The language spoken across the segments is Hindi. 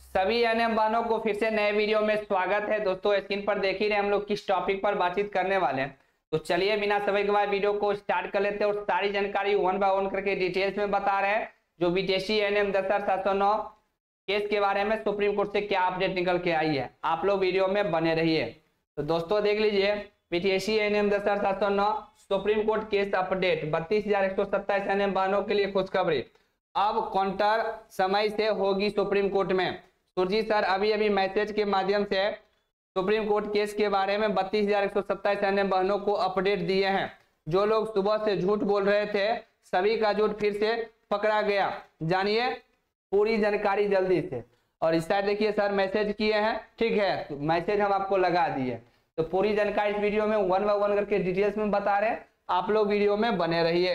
सभी एनएम वालों को फिर से नए वीडियो में स्वागत है। दोस्तों स्क्रीन पर देख ही रहे हम लोग किस टॉपिक पर बातचीत करने वाले हैं। तो चलिए बिना समय गवाए वीडियो को स्टार्ट कर लेते हैं और सारी जानकारी वन बाय वन करके डिटेल्स में बता रहे हैं। जो बीटीएससी एनएम 10,709 केस के बारे में सुप्रीम कोर्ट से क्या अपडेट निकल के आई है, आप लोग वीडियो में बने रहिए। तो दोस्तों देख लीजिए, BTSC ANM 10,709 supreme court case update 32,127 ANM वालों के लिए खुशखबरी। अब काउंटर समय से होगी सुप्रीम कोर्ट में। सुरजीत सर अभी मैसेज के माध्यम से सुप्रीम कोर्ट केस के बारे में 32,127 एनएम बहनों को अपडेट दिए हैं। जो लोग सुबह से झूठ बोल रहे थे सभी का झूठ फिर से पकड़ा गया। जानिए पूरी जानकारी जल्दी से। और इस साइड देखिए सर मैसेज किए हैं, ठीक है, तो मैसेज हम आपको लगा दिए। तो पूरी जानकारी इस वीडियो में वन बाय वन करके डिटेल्स में बता रहे हैं, आप लोग वीडियो में बने रहिए।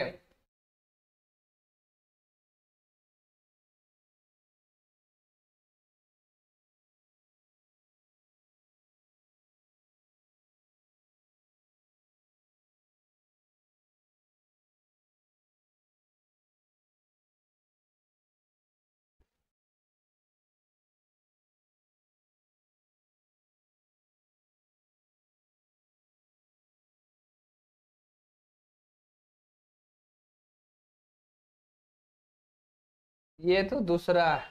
ये तो दूसरा है।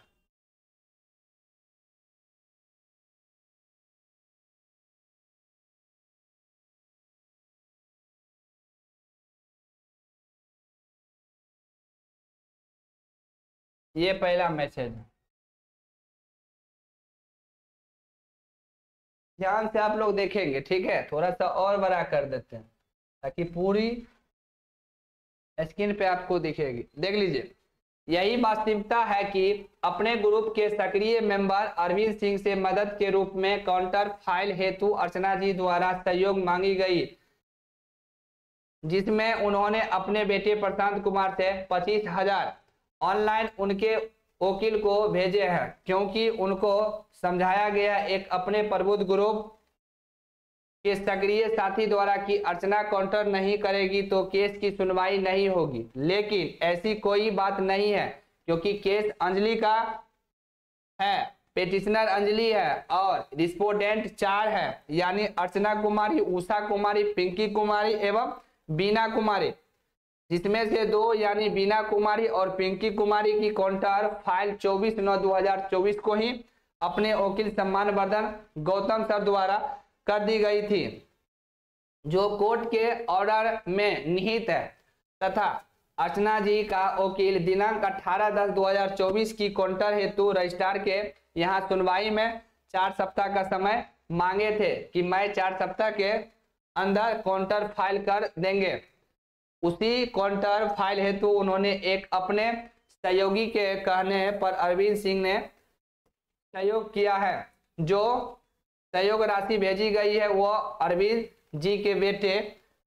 ये पहला मैसेज है, ध्यान से आप लोग देखेंगे, ठीक है। थोड़ा सा और बड़ा कर देते हैं ताकि पूरी स्क्रीन पे आपको दिखेगी। देख लीजिए, यही वास्तविकता है कि अपने ग्रुप के सक्रिय मेंबर अरविंद सिंह से मदद के रूप में काउंटर फाइल हेतु अर्चना जी द्वारा सहयोग मांगी गई, जिसमें उन्होंने अपने बेटे प्रशांत कुमार से 25,000 ऑनलाइन उनके वकील को भेजे हैं, क्योंकि उनको समझाया गया एक अपने प्रबुद्ध ग्रुप के सक्रिय साथी द्वारा कि अर्चना काउंटर नहीं करेगी तो केस की सुनवाई नहीं होगी। लेकिन ऐसी कोई बात नहीं है, क्योंकि केस अंजलि का है, पेटिशनर अंजलि है और रिस्पोंडेंट 4 है, यानी अर्चना कुमारी, उषा कुमारी, पिंकी कुमारी एवं बीना कुमारी, जिसमें से 2 यानी बीना कुमारी और पिंकी कुमारी की काउंटर फाइल 24/9/2024 को ही अपने वकील सम्मानवर्धन गौतम सर द्वारा कर दी गई थी, जो कोर्ट के ऑर्डर में निहित है, तथा अर्चना जी का वकील दिनांक 18/10/2024 की काउंटर हेतु रजिस्ट्रार के यहाँ सुनवाई में 4 सप्ताह का समय मांगे थे कि मैं 4 सप्ताह के अंदर काउंटर फाइल कर देंगे। उसी काउंटर फाइल हेतु उन्होंने एक अपने सहयोगी के कहने पर अरविंद सिंह ने सहयोग किया है। जो सहयोग राशि भेजी गई है वो अरविंद जी के बेटे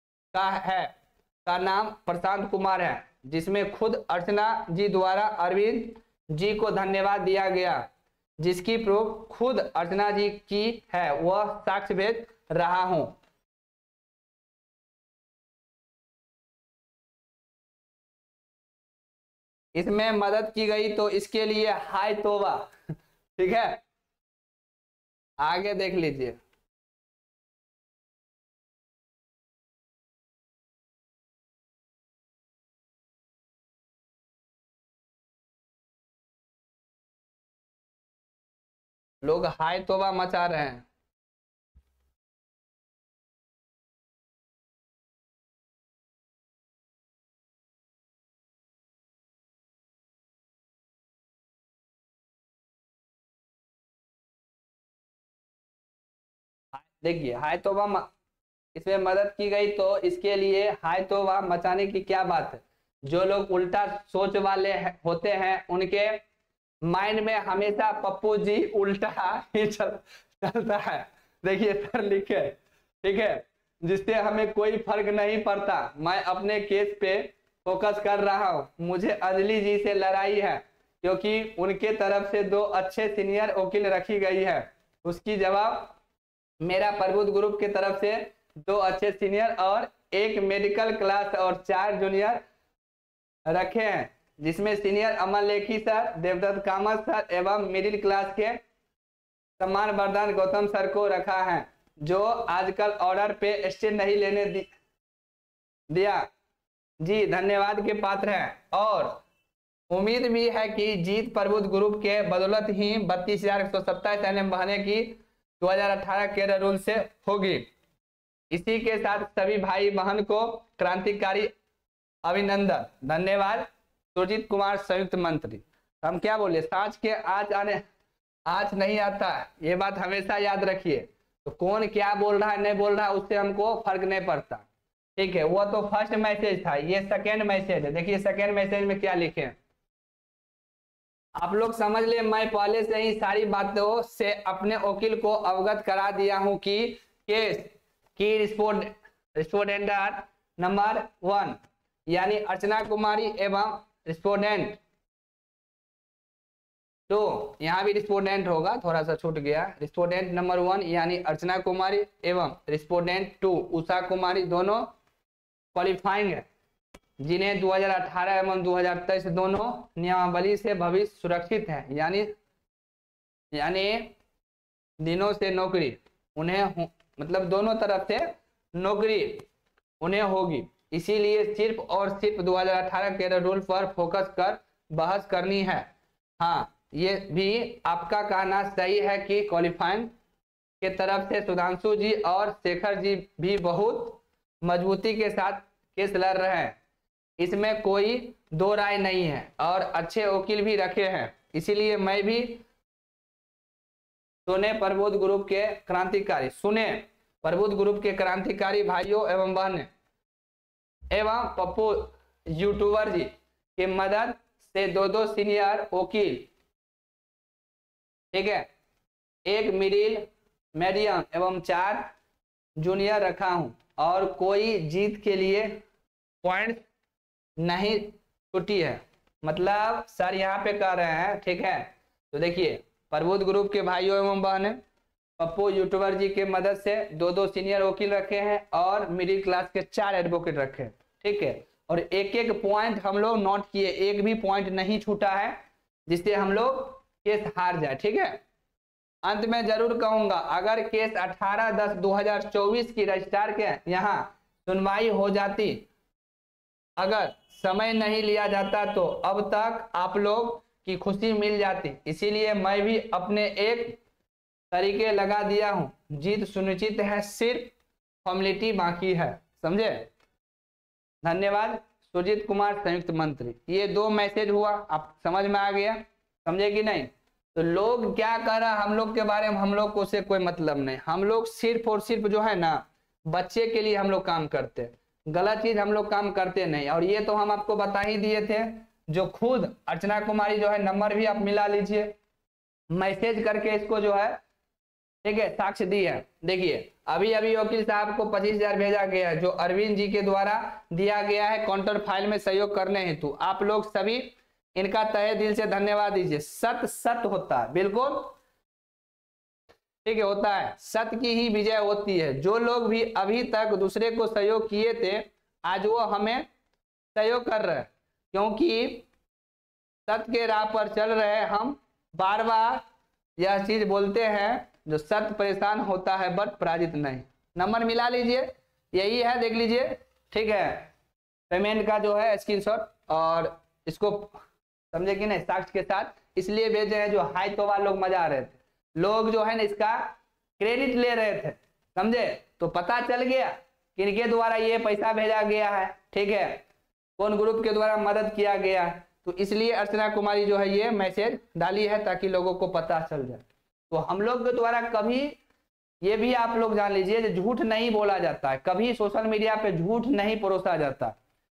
का नाम प्रशांत कुमार है, जिसमें खुद अर्चना जी द्वारा अरविंद जी को धन्यवाद दिया गया, जिसकी प्रूफ खुद अर्चना जी की है, वह साक्ष्य भेज रहा हूं। इसमें मदद की गई तो इसके लिए हाय तौबा, ठीक है। आगे देख लीजिए, लोग हाय तौबा मचा रहे हैं। देखिए हाय तौबा इसमें मदद की गई तो इसके लिए हाय तौबा मचाने की क्या बात है। जो लोग उल्टा सोच वाले होते हैं उनके माइंड में हमेशा पप्पू जी उल्टा ही चलता है। देखिए सर लिखे, ठीक है, जिससे हमें कोई फर्क नहीं पड़ता। मैं अपने केस पे फोकस कर रहा हूँ। मुझे अंजलि जी से लड़ाई है क्योंकि उनके तरफ से 2 अच्छे सीनियर वकील रखी गई है। उसकी जवाब मेरा प्रबुद्ध ग्रुप की तरफ से 2 अच्छे सीनियर और 1 मेडिकल क्लास और 4 जूनियर रखे हैं, जिसमें senior Aman Lekhi sir, Devdutt Kamat sir एवं मिडिल क्लास के सम्मान वरदान गौतम सर को रखा है, जो आजकल ऑर्डर पे स्टे नहीं लेने दिया जी, धन्यवाद के पात्र हैं। और उम्मीद भी है कि जीत प्रबुद्ध ग्रुप के बदौलत ही 32,127 एनएम बहने की 2018 केरल रूल से होगी। इसी के साथ सभी भाई बहन को क्रांतिकारी अभिनंदन। धन्यवाद। सुरजीत कुमार संयुक्त मंत्री। हम क्या बोले, सांच के आज नहीं आता, ये बात हमेशा याद रखिए। तो कौन क्या बोल रहा है नहीं बोल रहा है उससे हमको फर्क नहीं पड़ता, ठीक है। वो तो फर्स्ट मैसेज था, ये सेकेंड मैसेज है। देखिए सेकेंड मैसेज में क्या लिखे हैं, आप लोग समझ ले। मैं पहले से ही सारी बातों से अपने वकील को अवगत करा दिया हूं कि केस की रिस्पोंडेंट नंबर 1 यानी अर्चना कुमारी एवं रिस्पोंडेंट 2, यहाँ भी रिस्पोंडेंट होगा, थोड़ा सा छूट गया। रिस्पोंडेंट नंबर 1 यानी अर्चना कुमारी एवं रिस्पोंडेंट 2 उषा कुमारी दोनों क्वालिफाइंग है, जिन्हें 2018 एवं 2023 दोनों नियमावली से भविष्य सुरक्षित है, यानी दिनों से नौकरी उन्हें मतलब दोनों तरफ से नौकरी उन्हें होगी। इसीलिए सिर्फ और सिर्फ 2018 के रूल पर फोकस कर बहस करनी है। हाँ, ये भी आपका कहना सही है कि क्वालिफाइंग के तरफ से सुधांशु जी और शेखर जी भी बहुत मजबूती के साथ केस लड़ रहे हैं, इसमें कोई दो राय नहीं है, और अच्छे वकील भी रखे हैं। इसीलिए मैं भी सुने प्रबुद्ध ग्रुप के क्रांतिकारी भाइयों एवं बहन एवं पप्पू यूट्यूबर जी की मदद से 2 सीनियर वकील, ठीक है, 1 मीडियम एवं 4 जूनियर रखा हूं, और कोई जीत के लिए पॉइंट नहीं छुट्टी है। मतलब सर यहाँ पे कह रहे हैं, ठीक है। तो देखिए प्रबुद्ध ग्रुप के भाइयों एवं बहन पप्पू यूट्यूबर जी के मदद से 2 सीनियर वकील रखे हैं और मिडिल क्लास के 4 एडवोकेट रखे हैं, ठीक है। और एक पॉइंट हम लोग नोट किए, एक भी पॉइंट नहीं छूटा है जिससे हम लोग केस हार जाए, ठीक है। अंत में जरूर कहूंगा, अगर केस 18/10/2024 की रजिस्ट्रार के यहाँ सुनवाई हो जाती, अगर समय नहीं लिया जाता तो अब तक आप लोग की खुशी मिल जाती। इसीलिए मैं भी अपने एक तरीके लगा दिया हूं, जीत सुनिश्चित है, सिर्फ फॉर्मेलिटी बाकी है, समझे। धन्यवाद। सुरजीत कुमार संयुक्त मंत्री। ये 2 मैसेज हुआ, आप समझ में आ गया, समझे कि नहीं। तो लोग क्या कर रहा है हम लोग के बारे में, हम लोग को से कोई मतलब नहीं। हम लोग सिर्फ और सिर्फ जो है ना बच्चे के लिए हम लोग काम करते हैं, गलत चीज हम लोग काम करते नहीं। और ये तो हम आपको बता ही दिए थे, जो खुद अर्चना कुमारी जो है, नंबर भी आप मिला लीजिए, मैसेज करके इसको जो है, ठीक है, साक्ष्य दी है। देखिए अभी वकील साहब को 25,000 भेजा गया है, जो अरविंद जी के द्वारा दिया गया है काउंटर फाइल में सहयोग करने हेतु। आप लोग सभी इनका तहे दिल से धन्यवाद दीजिए। सत्य होता है, बिल्कुल ठीक है, होता है, सत्य की ही विजय होती है। जो लोग भी अभी तक दूसरे को सहयोग किए थे, आज वो हमें सहयोग कर रहे हैं, क्योंकि सत्य के राह पर चल रहे। हम बार बार यह चीज बोलते हैं, जो सत्य परेशान होता है बट पराजित नहीं। नंबर मिला लीजिए, यही है, देख लीजिए, ठीक है। पेमेंट का जो है स्क्रीनशॉट, और इसको समझे कि नहीं, साक्ष्य के साथ इसलिए भेजे हैं, जो हाई तो वाले लोग मजा आ रहे थे, लोग जो है ना इसका क्रेडिट ले रहे थे, समझे। तो पता चल गया कि इनके द्वारा ये पैसा भेजा गया है, ठीक है, कौन ग्रुप के द्वारा मदद किया गया है। तो इसलिए अर्चना कुमारी जो है ये मैसेज डाली है, ताकि लोगों को पता चल जाए। तो हम लोग के द्वारा कभी, ये भी आप लोग जान लीजिए, झूठ नहीं बोला जाता है, कभी सोशल मीडिया पे झूठ नहीं परोसा जाता।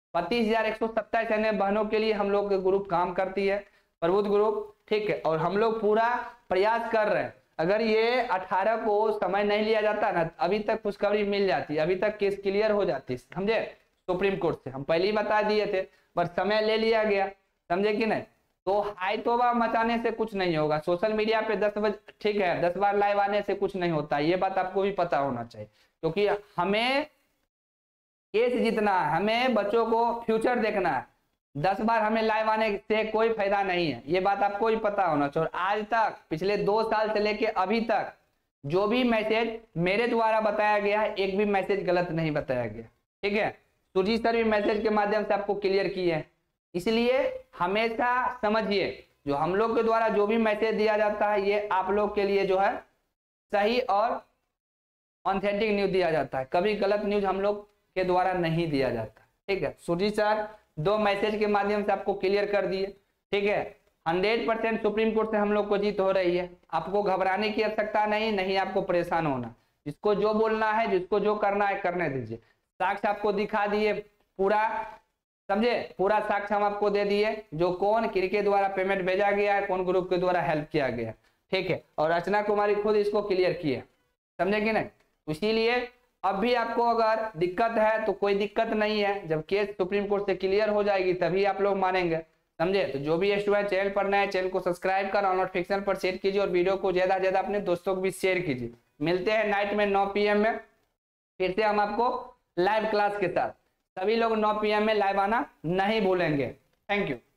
32,127 एनएम बहनों के लिए हम लोग के ग्रुप काम करती है, प्रबुद्ध ग्रुप, ठीक है। और हम लोग पूरा प्रयास कर रहे हैं। अगर ये 18 को समय नहीं लिया जाता ना, अभी तक खुशखबरी मिल जाती, अभी तक केस क्लियर हो जाती, समझे, सुप्रीम कोर्ट से। हम पहले ही बता दिए थे, पर समय ले लिया गया, समझे कि नहीं। तो हाई तोबा मचाने से कुछ नहीं होगा, सोशल मीडिया पे 10 बजे, ठीक है, 10 बार लाइव आने से कुछ नहीं होता, ये बात आपको भी पता होना चाहिए। क्योंकि हमें केस जीतना है, हमें बच्चों को फ्यूचर देखना है, 10 बार हमें लाइव आने से कोई फायदा नहीं है, ये बात आपको ही पता होना चाहिए। आज तक पिछले 2 साल से लेके अभी तक जो भी मैसेज मेरे द्वारा बताया गया है, एक भी मैसेज गलत नहीं बताया गया, ठीक है। सुरजीत सर भी मैसेज के माध्यम से आपको क्लियर किए हैं। इसलिए हमेशा समझिए, जो हम लोग के द्वारा जो भी मैसेज दिया जाता है, ये आप लोग के लिए जो है सही और ऑथेंटिक न्यूज दिया जाता है, कभी गलत न्यूज हम लोग के द्वारा नहीं दिया जाता, ठीक है। सुरजीत सर 2 मैसेज के माध्यम से आपको क्लियर कर दिए, ठीक है। 100% सुप्रीम कोर्ट से हम लोग को जीत हो रही है, आपको घबराने की आवश्यकता नहीं आपको परेशान होना। जिसको जो बोलना है, जिसको जो करना है करने दीजिए। साक्ष्य आपको दिखा दिए पूरा, समझे, पूरा साक्ष्य हम आपको दे दिए, जो कौन किसके द्वारा पेमेंट भेजा गया है, कौन ग्रुप के द्वारा हेल्प किया गया, ठीक है। और अर्चना कुमारी खुद इसको क्लियर किए, समझे कि नहीं। इसीलिए अब भी आपको अगर दिक्कत है तो कोई दिक्कत नहीं है, जब केस सुप्रीम कोर्ट से क्लियर हो जाएगी तभी आप लोग मानेंगे, समझे। तो जो भी स्टूडेंट चैनल पर नए, चैनल को सब्सक्राइब कर नोटिफिकेशन पर सेट कीजिए और वीडियो को ज्यादा से ज्यादा अपने दोस्तों को भी शेयर कीजिए। मिलते हैं नाइट में 9 PM में, फिर से हम आपको लाइव क्लास के साथ। सभी लोग 9 PM में लाइव आना नहीं भूलेंगे। Thank you.